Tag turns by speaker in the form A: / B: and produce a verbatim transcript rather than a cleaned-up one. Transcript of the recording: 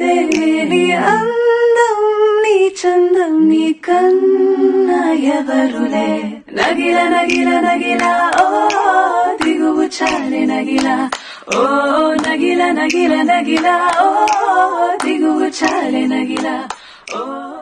A: లేదే నీ అందం నీ చందం నీ కన్నా ఎవరులే నగిల నగిల నగిల ఓ దిగువు చాలే నగిల ఓ నగిల నగిల నగిల ఓ దిగువు చాలే నగిల ఓ